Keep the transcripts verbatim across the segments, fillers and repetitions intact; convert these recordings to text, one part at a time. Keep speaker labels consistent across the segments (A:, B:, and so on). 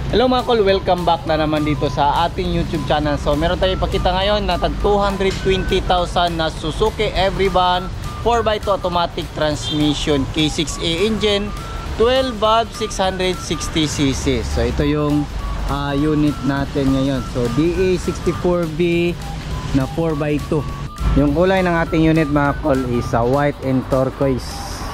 A: Hello mga kol, welcome back na naman dito sa ating YouTube channel. So meron tayong ipakita ngayon na tag two hundred twenty thousand na Suzuki Everyvan four by two automatic transmission K six A engine, twelve valve, six hundred sixty c c. So ito yung uh, unit natin ngayon. So D A sixty-four B na four by two. Yung kulay ng ating unit mga kol is uh, white and turquoise.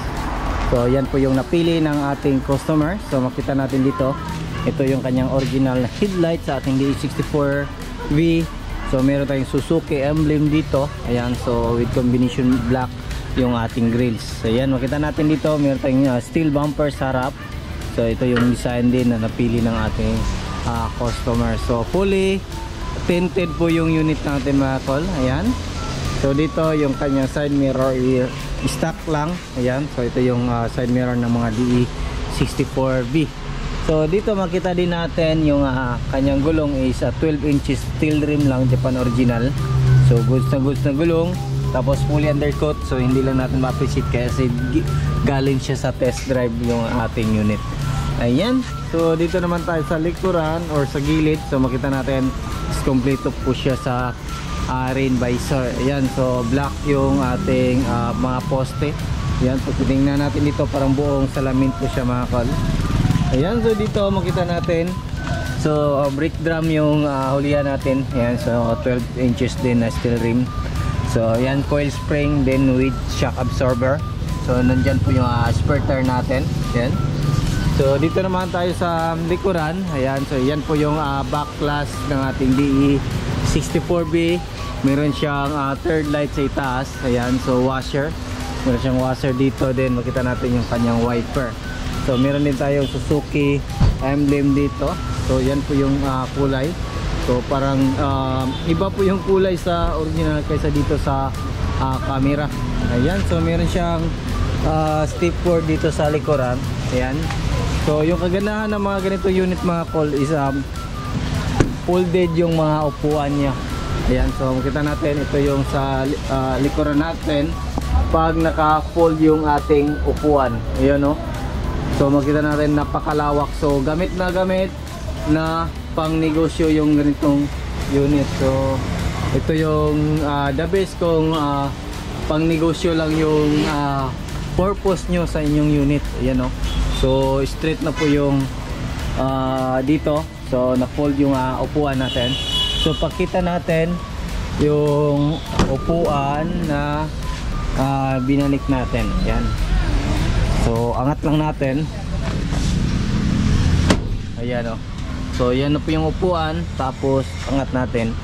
A: So yan po yung napili ng ating customer. So makita natin dito, ito yung kanyang original headlight sa ating D A sixty-four V. So meron tayong Suzuki emblem dito. Ayan, so with combination black yung ating grills. So ayan, makita natin dito, meron tayong uh, steel bumper sa harap. So ito yung design din na napili ng ating uh, customer. So fully tinted po yung unit natin mga kol. Ayan. So dito yung kanyang side mirror stock lang. Ayan, so ito yung uh, side mirror ng mga D A sixty-four V. So dito makita din natin yung uh, kanyang gulong is uh, twelve inches steel rim lang, Japan original. So goods na goods na gulong, tapos fully undercoat. So hindi lang natin ma-appreciate kasi galing siya sa test drive yung ating unit. Ayan, so dito naman tayo sa likuran or sa gilid. So makita natin is complete po siya sa uh, rain visor. Ayan, so black yung ating uh, mga poste. Ayan, so tingnan natin dito, parang buong salamin po siya mga kol. Ayan, so dito makita natin, so uh, brake drum yung uh, hulihan natin. Ayan, so twelve inches din na steel rim. So ayan, coil spring then with shock absorber. So nandyan po yung uh, spare tire natin. Ayan. So dito naman tayo sa likuran. Ayan, so yan po yung uh, back glass ng ating D A sixty-four B. Meron siyang uh, third light sa itaas. Ayan, so washer. Meron siyang washer dito din. Makita natin yung kanyang wiper. So meron din tayong Suzuki emblem dito. So yan po yung uh, kulay. So parang uh, iba po yung kulay sa original kaysa dito sa uh, camera. Ayan, so meron siyang uh, step board dito sa likuran. Ayan. So yung kagandahan ng mga ganito unit mga kol is um, folded yung mga upuan niya. Ayan, so makita natin ito yung sa uh, likuran natin pag naka-fold yung ating upuan. Ayan, no? So makita natin napakalawak. So gamit na gamit na pang negosyo yung ganitong unit. So ito yung uh, the best kung uh, pang negosyo lang yung uh, purpose nyo sa inyong unit. Ayan, no? So straight na po yung uh, dito. So na fold yung uh, upuan natin. So pakita natin yung upuan na uh, binalik natin. Ayan. So angat lang natin. Ayan, o. So yan na po yung upuan. Tapos angat natin.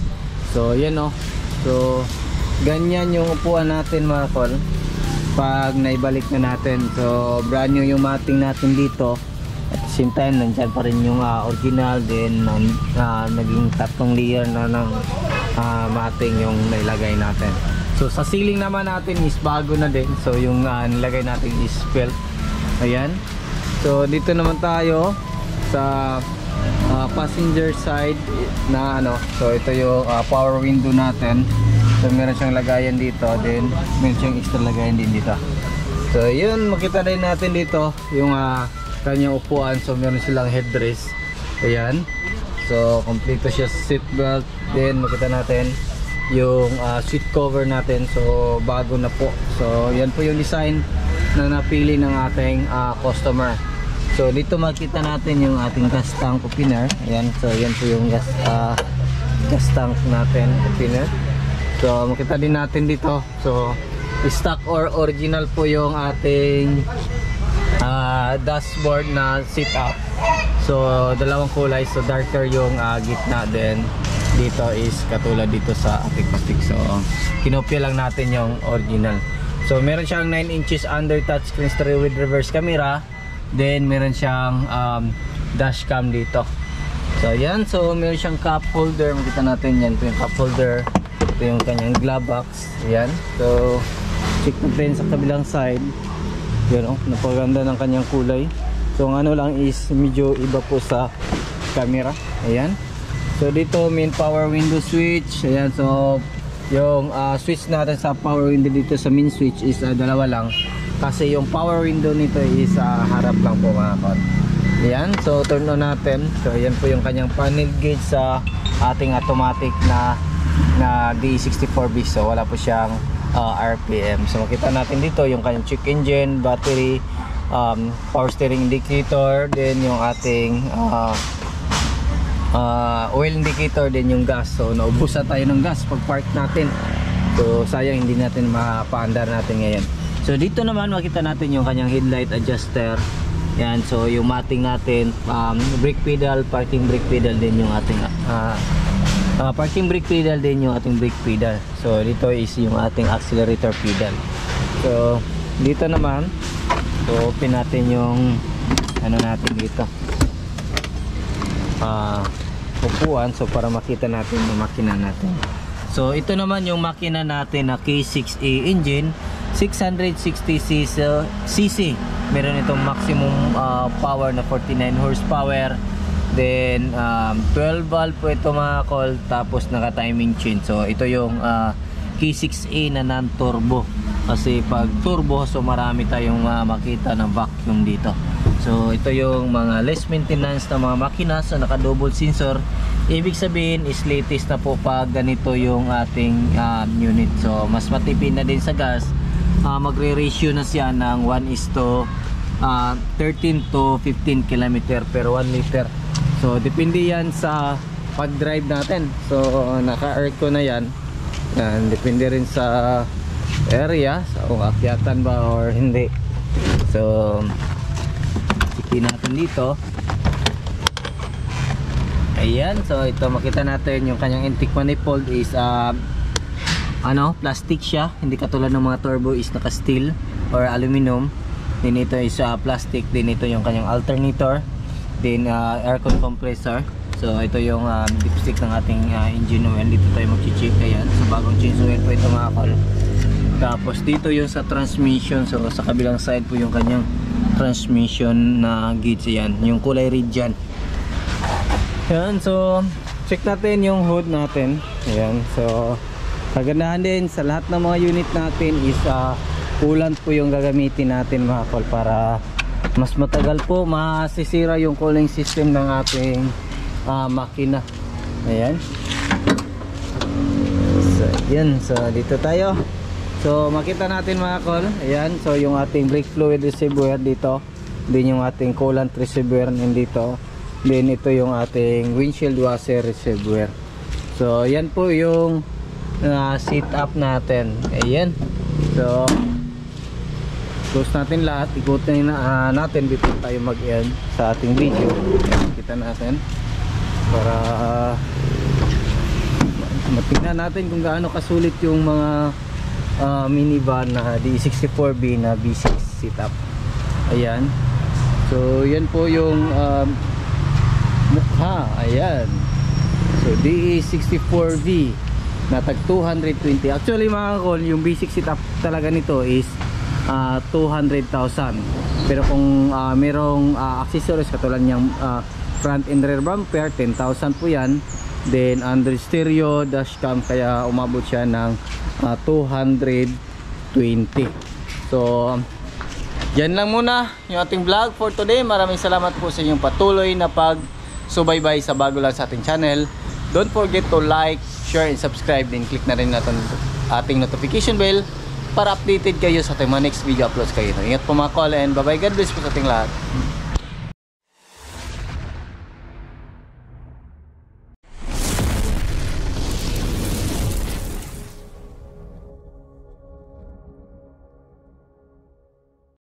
A: So yan, o. So ganyan yung upuan natin mga kol pag naibalik na natin. So brand new yung mating natin dito. At the same time nandyan pa rin yung uh, original. Then uh, naging tatlong layer na ng uh, mating yung nailagay natin. So sa ceiling naman natin is bago na din. So yung uh, nilagay natin is felt. Ayan. So dito naman tayo sa uh, passenger side na ano. So ito yung uh, power window natin. So meron siyang lagayan dito. Then meron siyang extra lagayan din dito. So yun, makita din natin dito yung uh, kanyang upuan. So meron silang headrest. Ayan. So kompleto siya sa seat belt. Then makita natin yung uh, seat cover natin, so bago na po. So yan po yung design na napili ng ating uh, customer. So dito makita natin yung ating gas tank opener. Ayan, so yan po yung gas, uh, gas tank natin opener. So makita din natin dito, so stock or original po yung ating uh, dashboard na sit up. So dalawang kulay, so darker yung uh, gitna, then dito is katulad dito sa ating plastic. So kinopya lang natin yung original. So meron siyang nine inches under touchscreen stereo with reverse camera. Then meron siyang um, dash cam dito. So yan, so meron siyang cup holder. Makita natin yan, ito yung cup holder. Ito yung kanyang glove box. Yan. So check natin sa kabilang side. Yan, oh, napaganda ng kanyang kulay. So ang ano lang is medyo iba po sa camera. Ayan. So dito main power window switch. Ayan, so yung uh, switch natin sa power window dito sa main switch is uh, dalawa lang. Kasi yung power window nito is uh, harap lang po mga kol. Yan, so turn on natin. So yan po yung kanyang panel gauge sa ating automatic na na D sixty-four B. So wala po siyang uh, R P M. So makita natin dito yung kanyang check engine, battery, um, power steering indicator, then yung ating uh, uh, oil indicator, then yung gas. So naubusan tayo ng gas pag park natin. So sayang hindi natin mapaandar natin ngayon. So dito naman makita natin yung kanyang headlight adjuster. Yan, so yung mating natin, um, brake pedal, parking brake pedal din yung ating uh, uh, parking brake pedal din yung ating brake pedal. So dito is yung ating accelerator pedal. So dito naman, so open natin yung ano natin dito, uh, upuan, so para makita natin yung makina natin. So ito naman yung makina natin na K six A engine, six hundred sixty cc. Meron itong maximum uh, power na forty-nine horsepower. Then um, twelve valve po ito mga call, tapos naka timing chain. So ito yung uh, K six A na non-turbo. Kasi pag turbo, so marami tayong uh, makita ng vacuum dito. So ito yung mga less maintenance na mga makina. So naka double sensor. Ibig sabihin is latest na po pag ganito yung ating uh, unit. So mas matipid na din sa gas. Uh, magre-ratio na siya ng one is to uh, thirteen to fifteen kilometer per one liter. So depende yan sa pag-drive natin. So naka-aircon na yan. Yan, depende rin sa area, sa kung akyatan ba or hindi. So ikin natin dito. Ayan, so ito makita natin yung kanyang intake manifold is uh, ano, plastic siya, hindi katulad ng mga turbo is naka steel or aluminum. Then ito is uh, plastic. Then ito yung kanyang alternator, then uh, aircon compressor. So ito yung uh, dipstick ng ating uh, engine oil. Dito tayo mag-check. Ayan, so bagong change oil po ito mga kol. Tapos dito yung sa transmission. So sa kabilang side po yung kanyang transmission na gauge. Yan, yung kulay red dyan. Yan, so check natin yung hood natin. Ayan, so kagandahan din sa lahat ng mga unit natin is uh, coolant po yung gagamitin natin mga kol, para mas matagal po masisira yung cooling system ng ating uh, makina. Ayan, so yan, so dito tayo. So makita natin mga kol, ayan, so yung ating brake fluid reservoir dito, din yung ating coolant reservoir nandito, din ito yung ating windshield washer reservoir. So yan po yung Uh, seat up natin. Ayan, so close natin lahat, ikutin na uh, natin before tayo mag-end sa ating video. Ayan, kita natin para uh, matingnan natin kung gaano kasulit yung mga uh, minivan na D sixty-four B na V six seat up. Ayan, so yan po yung um, mukha. Ayan, so D sixty-four V na tag two hundred twenty. Actually mga kol, yung basic setup talaga nito is uh, two hundred thousand. Pero kung uh, merong uh, accessories katulad niyang uh, front and rear bumper, ten thousand po yan. Then under stereo, dashcam, kaya umabot siya ng uh, two hundred twenty. So yan lang muna yung ating vlog for today. Maraming salamat po sa inyong patuloy na pag subaybay sa bago lang sa ating channel. Don't forget to like, share, and subscribe. Then click na rin natin ating notification bell para updated kayo sa ating mga next video uploads kayo. Ingat po mga kol, and bye bye. God bless po sa ating lahat.